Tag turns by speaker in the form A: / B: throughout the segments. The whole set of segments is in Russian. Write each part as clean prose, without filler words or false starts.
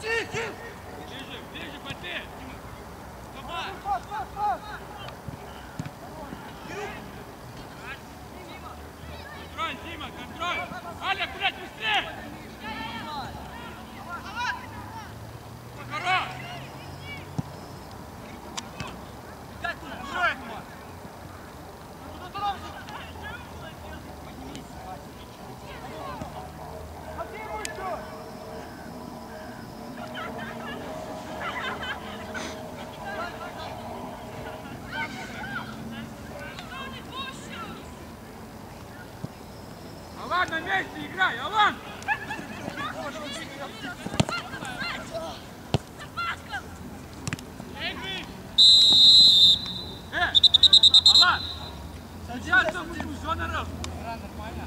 A: Ближе, подбей! Давай! Контроль, Дима, контроль! Аля, блядь, быстрее! Хорош! Алан, на месте играй, Алан! Алан! Сейчас там будет все на раз. Нормально.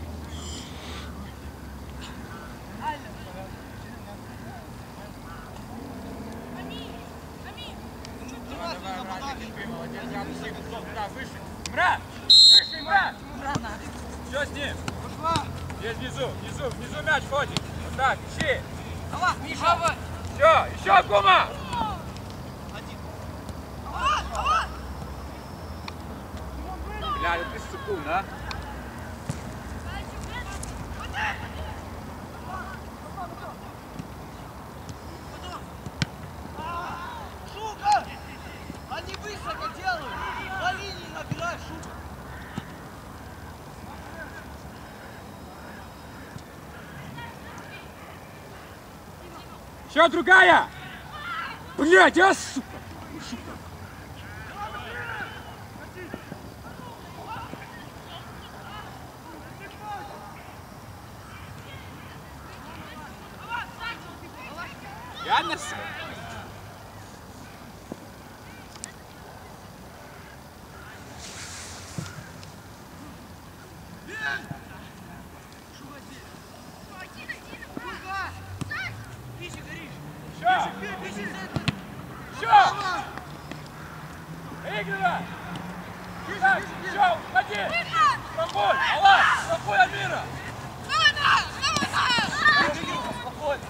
A: Имра! Выше, Имра! Что с ним? Здесь внизу мяч ходит. Вот так, ищи. Миша! Все, еще, Кума! Бля, ты секунд, а?
B: Шука! Они высоко делают! На линии набирай, Шука!
A: Еще другая! Блядь, а сука! Реально, сука? Игорь! Так, все, уходи! Спокойно! Алан! Спокойно, Амира! Спокойно!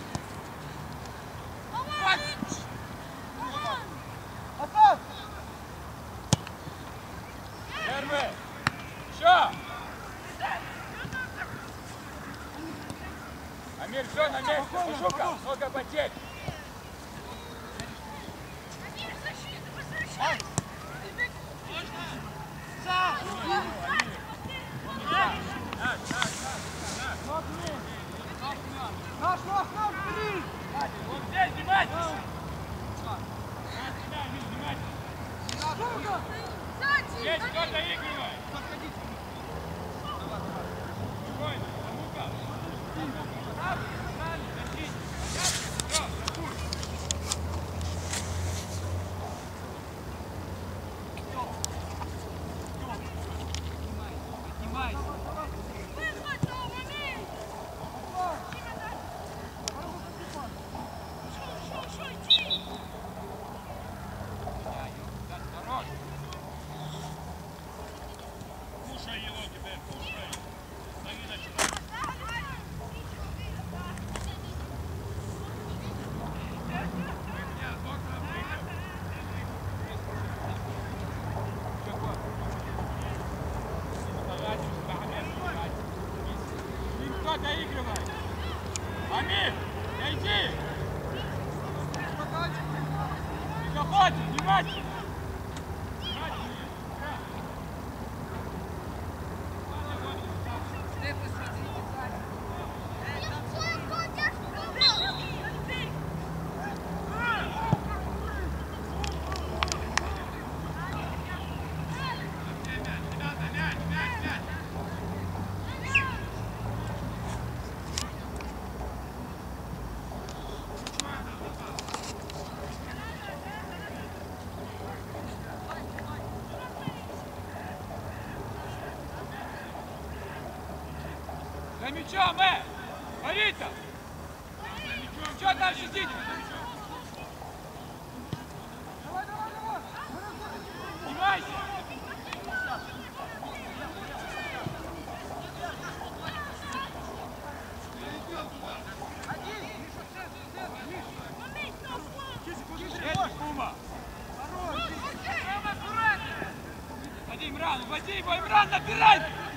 A: Первый! Еще! Амир, все на месте! Пошука! Много потерь!
B: Наш, блин!
A: Вот здесь, внимательно! Здесь кто доигрывает! Спокойно, а ну-ка! Доигрывай! Амир, найди! Все, хватит, внимательно! За мячом, Ловите! Что там сидите? Снимайся! Давай, Имран, набирай!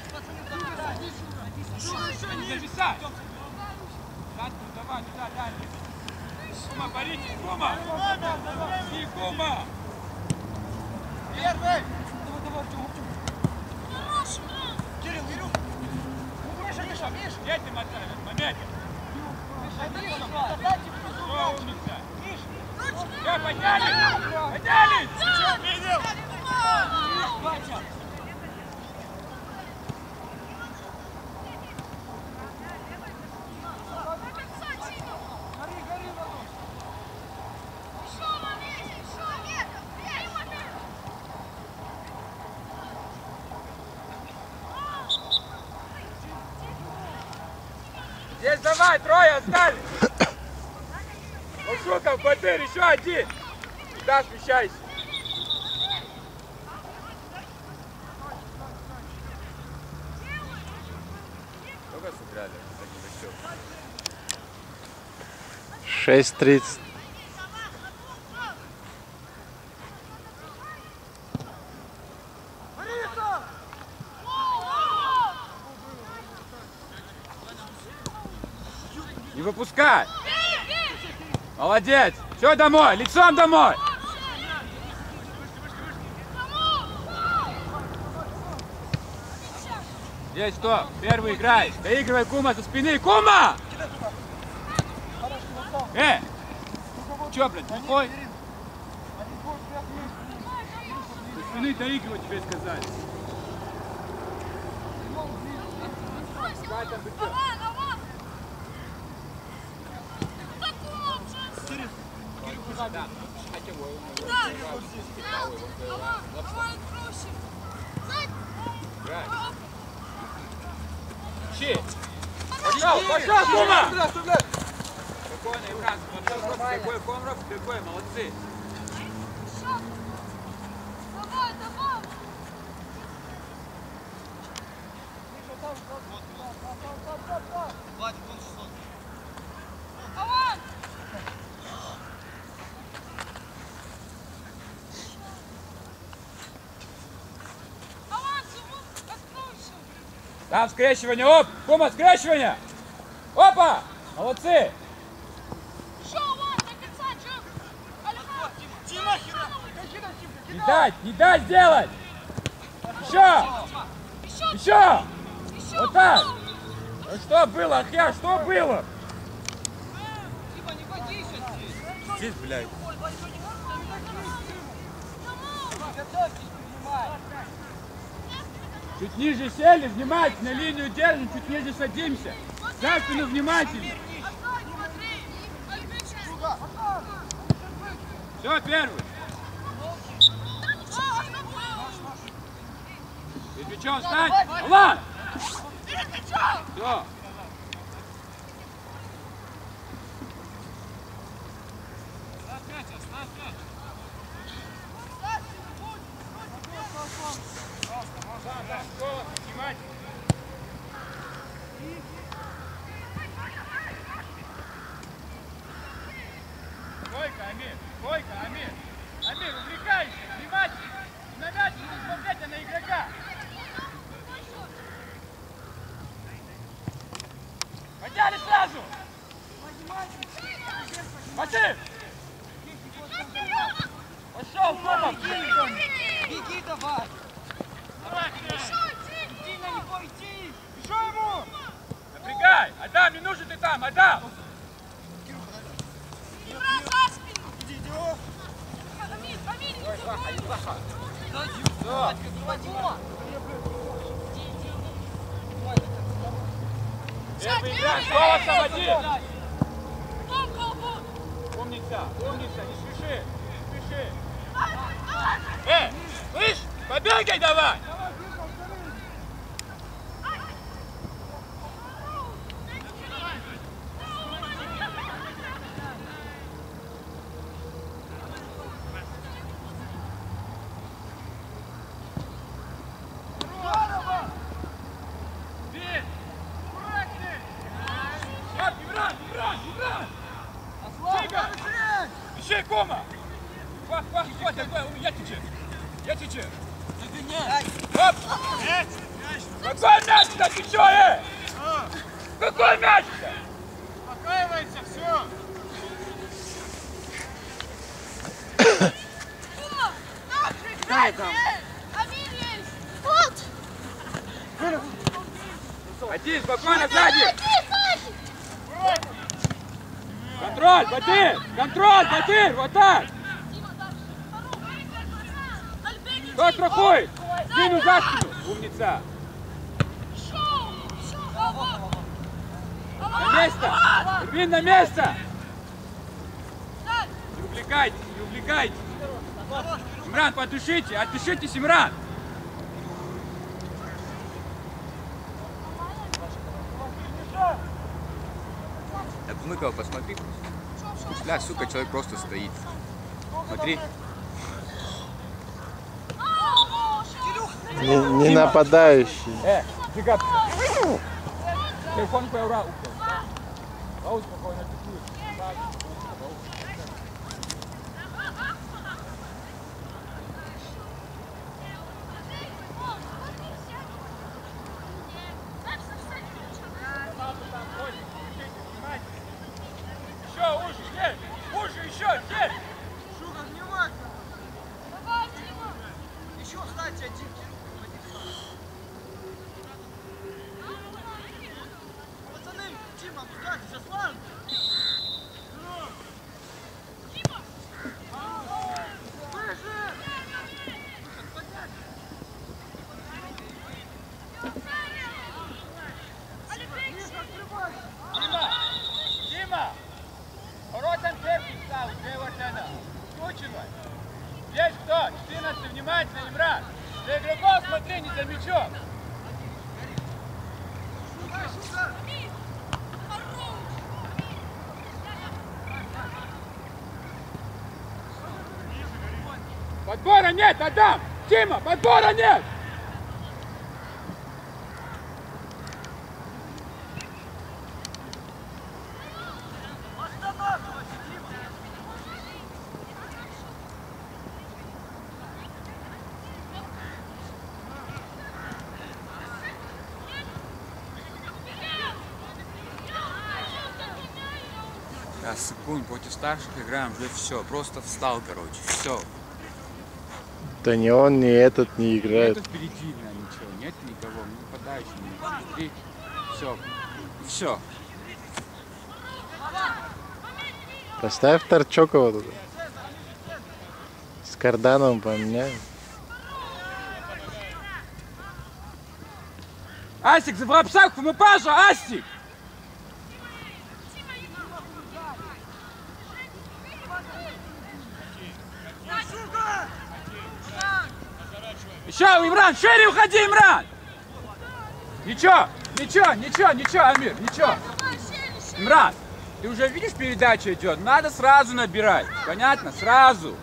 A: Не зависай! Давай, туда, дальше! Кума, боритесь, Кума! И Кума!
B: Первый!
C: Давай,
B: Кирилл, Кирилл! Миша, Миша, Миша!
A: Где ты мотаешь? В моменте! Все, умница! Все, поднялись! Поднялись! Видел? Здесь давай, трое остались! Лужуков, Батыр, еще один! Да, смещайся! Сколько сыграли?
C: 6:30.
A: Не выпускай! Молодец! Все, домой! Лицом домой! Здесь кто? Первый играй! Доигрывай, Кума, со спины! Кума! Че, блядь, глухой? Со спины доигрывай, тебе сказали. Щи! Пошел, пошел, Кума! Спокойно, Имран, такой комров, такой, молодцы! Там скрещивание, оп! Кума, скрещивание! Опа! Молодцы! Не дать сделать! Еще! Еще! Вот так! Ну что было, Ахья, что было? Здесь, блядь. Чуть ниже сели, внимательно, линию держим, чуть ниже садимся. За спину внимательно. Все, первый. Перед мячом встань. Алан! Все. Койка, Амир, койка, Амир. Амир, увлекайся, внимательно. На мяч не смотрите на игрока. Подняли сразу. Максим! Пошел, Кома!
B: Беги давай! Иди на него, иди! Что ему?
A: Напрягай! Адам, не нужен ты там, Адам!
B: Иди, иди!
A: Ой, Ваха, иди, Ваха! Первый игрок, снова освободи! Умница, умница, не спеши, не спеши! Слышь, побегай давай! Ищи, Кома! Хват, я тебе! Оп! Какой мяч-то, ты чё, Какой мяч-то?
B: Успокаивайся, все.
C: Дай там.
A: Один, спокойно, сзади! Контроль, Батыр! Контроль, Батыр! Вот так! Кто страхует? Спину за спину! Умница! На место! Ирвин, на место! Не увлекайтесь, не увлекайтесь! Симран, потушите! Отдышите, Симран!
D: Мыкова, посмотри. Бля, сука, человек просто стоит. Смотри.
E: Не нападающий.
A: Фига! Телефон появлял. Пауз спокойно, еще, здесь!
B: Шуга, внимательно. Еще, кстати, один. Пацаны, Дима, опускайте, сейчас ладно.
A: Дима! Воротам перки стал, где Вартена? Скучено. Здесь кто? 14, внимательно, Имран. Для игроков смотри, не за мячом. Подбора нет, Адам! Дима, подбора нет!
D: А секунд против старших играем, уже все, просто встал, короче, все.
E: Да не он, ни этот не играет.
D: Нету впереди, ничего, нет никого, не нападающий, смотри, все, все.
E: Поставь Торчокова туда. С Кардановым поменяем.
A: Асик, в обсак, в пажу, Асик! Еще, Имран, шире уходи, Имран! Ничего, Амир, ничего. Имран, ты уже видишь, передача идет, надо сразу набирать, понятно? Сразу.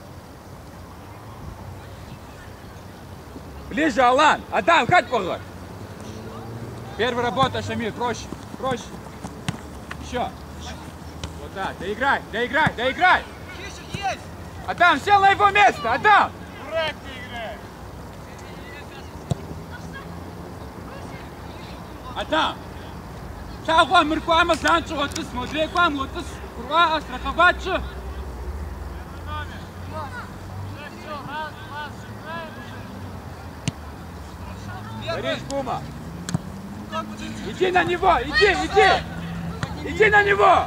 A: Ближе, Алан, Адам, хать погодь. Первая работа, Шамиль, проще. Еще. Вот так, доиграй.
B: Кишек есть!
A: Адам, сел на его место, Адам!
B: Дурак ты играешь!
A: Адам! Шагуа мыркуама санчу отыс, мозрекуам отыс, куруа страховачу. Борис Кума! Иди на него, иди на него!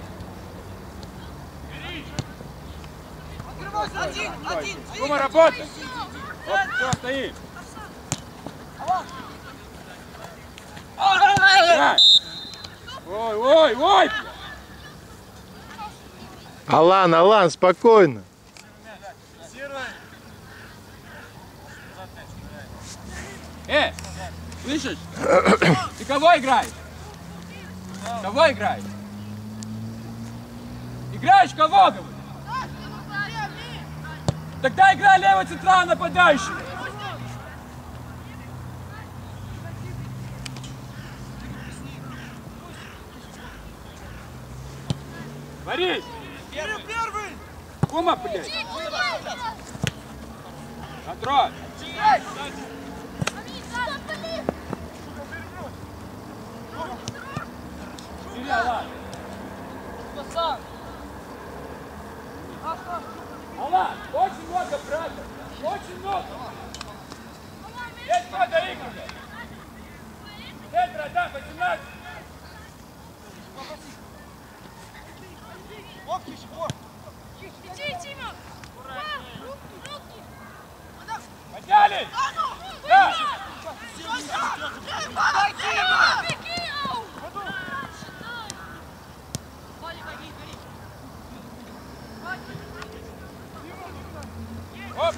B: Один!
A: Кума, работай! Вот, все, стоим! Играй! Ой!
E: Алан, спокойно.
A: Слышишь? Ты кого играешь? Играешь кого, говорю? Тогда играй левый центральный нападающий. Борис!
B: Первый!
A: Кума, блядь! Контроль! Алан, очень много, брата. Очень много. Есть кто доигрывает. Есть, братан, 18. Подняли! Да! Оп!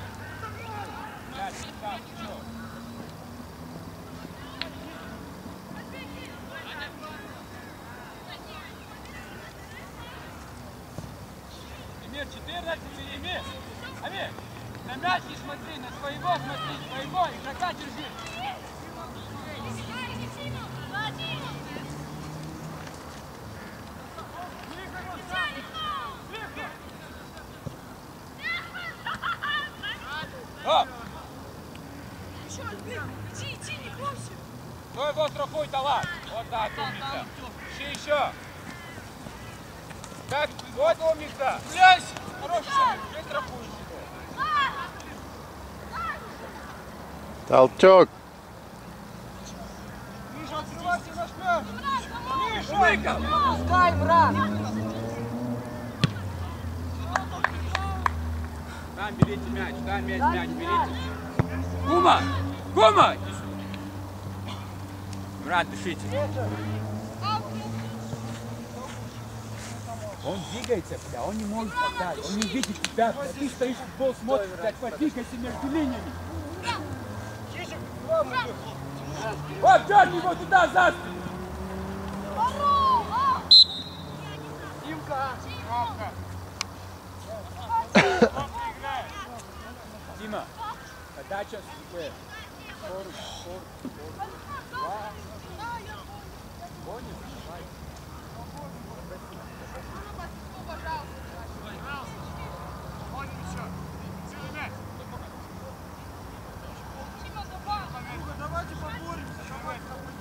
A: Эмир, 14 Эмир! Амир, на мяч не смотри, на своего смотри, своего, игрока держи! Оп!
C: Иди, не бойся.
A: Стой, вот страхуй, талант! Вот так, умница! Еще! Так, вот умница! Блядь! Хороший шаг! Ты страхуешь его!
E: Толчок.
B: Миша, открывайся наш мяч! Миша!
A: Выкол!
B: Пускай, брат!
A: Там берите мяч, там мяч берите. Кума! Кума! Брат, дышите. Он двигается, бля, он не может подать, он не видит тебя, бля. Ты стоишь, футбол смотришь, блядь, подвигайся между линиями. Вот, дерни его туда, за спину.
B: Димка!
A: Дима, подача супер. Понял?
B: Давайте поборемся, давайте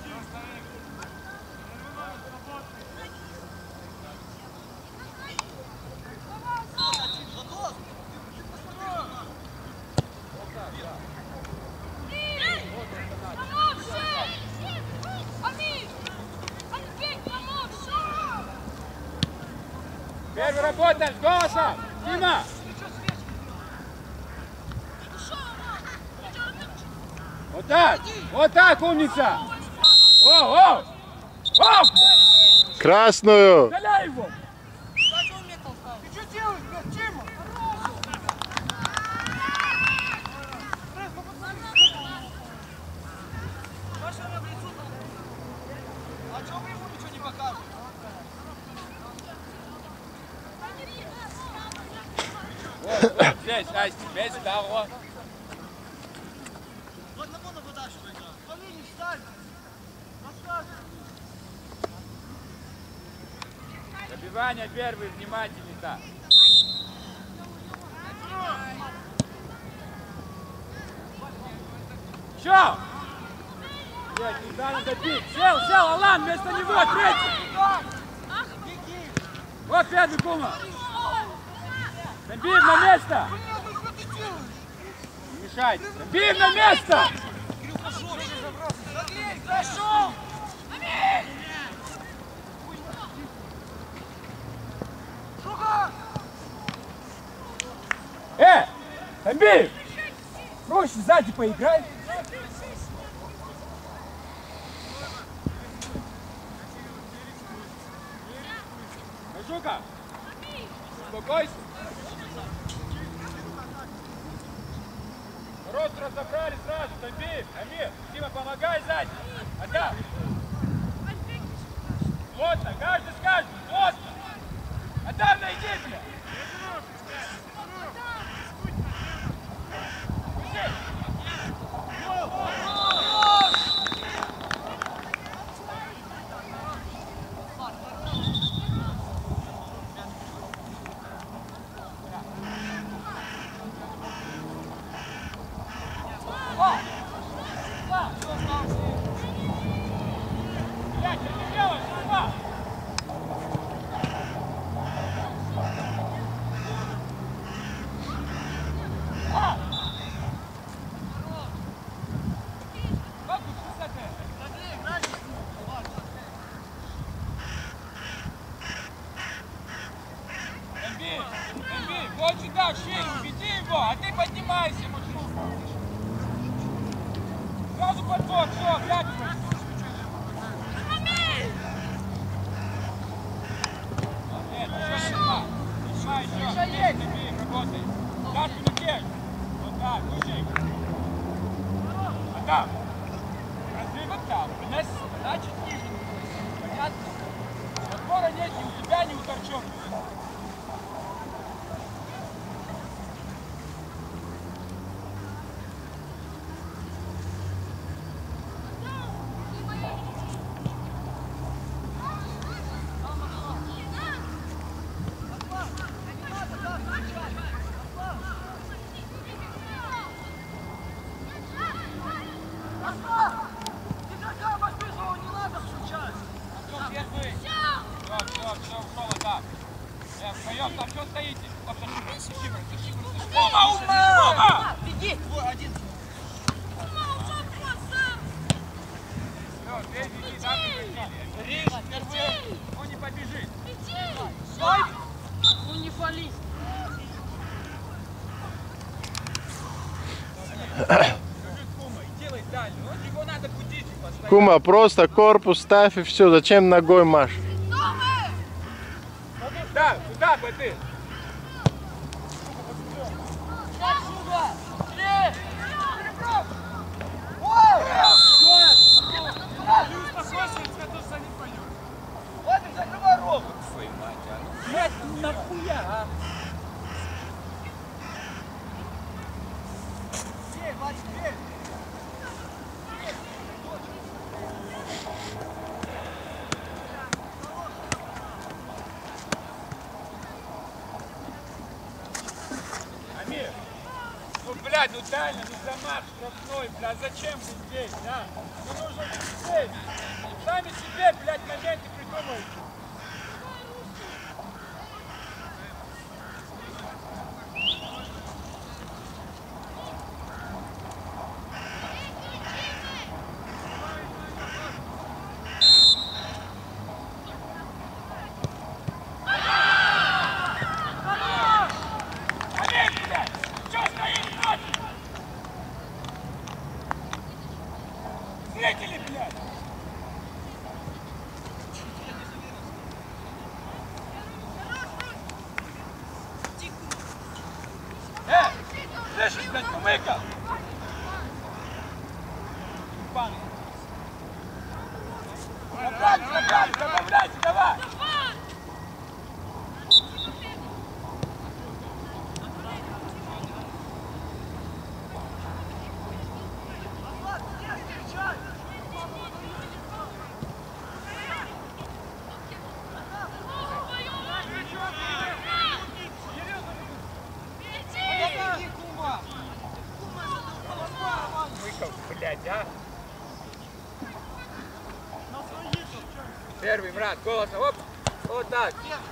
A: Первый работаем с голосом! Дима! Вот так, умница! О!
E: Красную.
A: Стреляй его!
B: Ты что делаешь, блядь, Тима? А что вы ему ничего не покажете?
A: Вот здесь, Настя, без того.
B: Вот на вон подальше поиграл. По линии встань. Рассказывай.
A: Забивание первый, внимательный, да. Чё? Блядь, туда надо бить. Сел, Алан, вместо него, третий. Вот первый, Кума. Забив на место. Не мешайте. Забив на место.
B: Пошел!
A: Забив. Проще сзади поиграй. Жука, успокойся. Рост разобрали сразу, Тамбиев, Амир, Дима, помогай сзади. Отдам. Плотно, каждый с каждым, плотно. Отдам, найди, бля. Вот сюда, шире, веди его, а ты поднимайся, маршрутку. Сразу подбор, все, втягивайся. Нет, еще нема. Нема еще. Есть, бей, работай. Да, спинокеш. Вот так, слушай. А там. Разве вот там. Вниз, значит, ниже. Понятно? Подбора нет ни у тебя, ни у торчок.
E: Кума, просто корпус ставь и все. Зачем ногой машешь?
A: Да, туда бы ты. Блядь, ну дально, ну замах штрафной, блядь, зачем вы здесь, да? Ну нужно здесь. Сами себе, блядь, моменты придумайте. Встретили, блядь! Слышишь, блядь, кумыка? Добавляйте, давай! Блядь, а? Первый, Мрат, голосом, оп, вот так.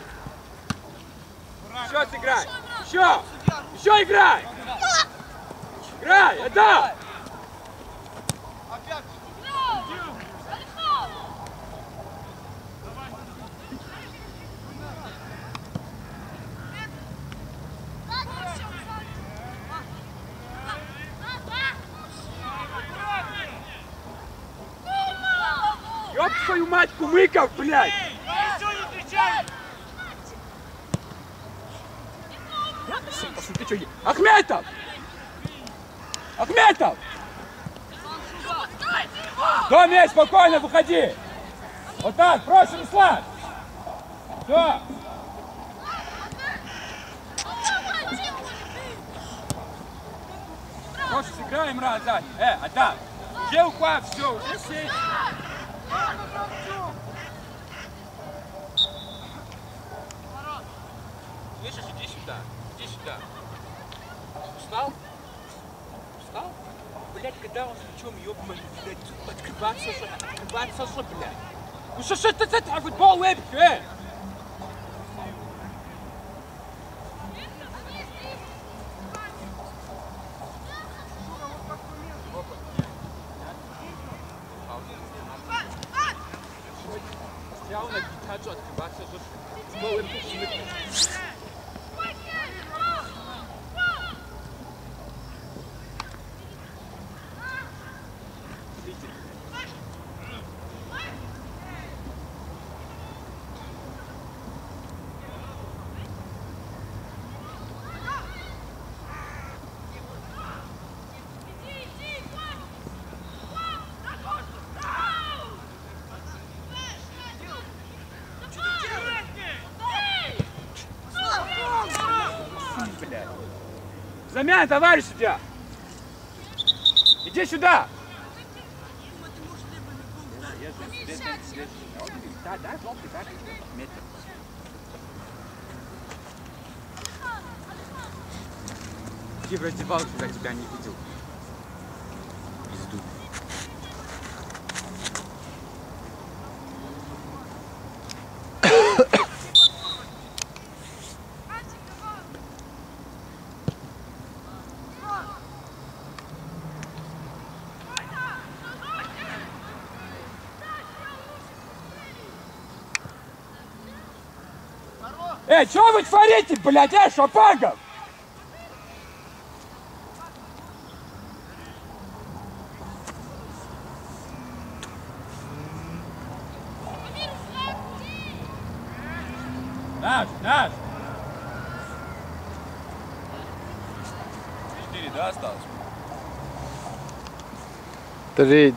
A: Еще сыграй, еще играй. Играй, отдай. Ёб твою мать, Кумыков, блядь! Ты что, Ахметов! Ахметов! Томи, спокойно, выходи! Вот так, проще, Руслан! Все! Проще сыграем раз, Зань! Адам! Где упав, все, уже сесть! Слышишь, иди сюда, иди сюда. Устал? Устал? Блядь, когда он с плечом ёбаный, блядь, открываться, блядь. Ну что ты это, футбол, веб, Стоял на гитару, открываться, что футбол, веб,
D: блядь. Замян, товарищ судья. Иди сюда. Да, желтый, так, метр. Иди в раздевалку, я тебя не видел. Пизду. Что вы творите, блядь, Шапагов? Наш. 4, да, осталось?
E: 3.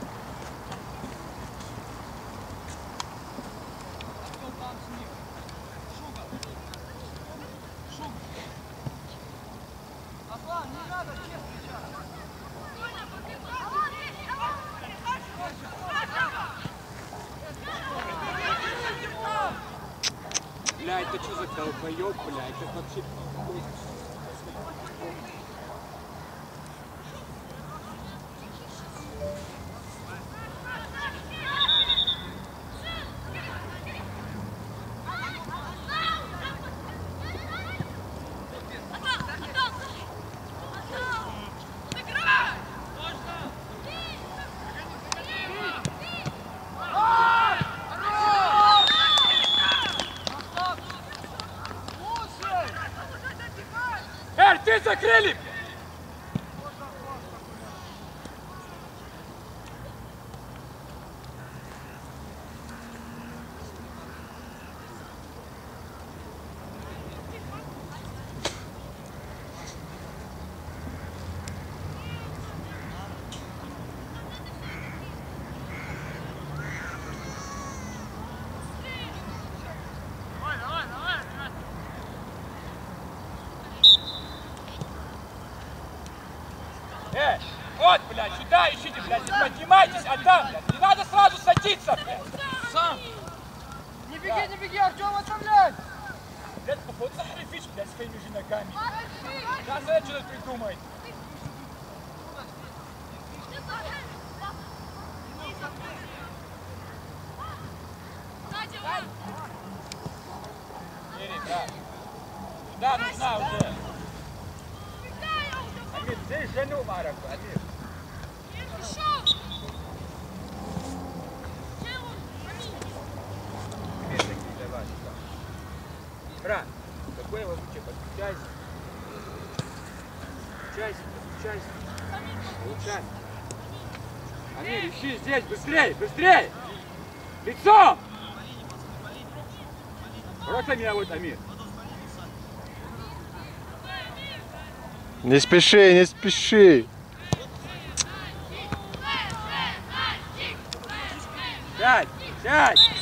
D: Бля, это что за долбоёб, бля, это вообще... Ты закрыли! Вот, блядь, сюда ищите, блядь, не поднимайтесь, отдам, блядь, не надо сразу садиться, блядь.
B: Сам! Не беги, Артем, оставляй!
D: Блядь, вот захрипишь, блядь, своими же ногами. Сейчас я что-то придумает. Да, нужна уже. Амир, здесь жену Мараку, Амир. Брат, какой его лучше? Подключайся. Подключайся. Получай. Амир, ищи здесь, быстрее! Лицо! Просто меня вот, Амир.
E: Не спеши.
D: Сядь!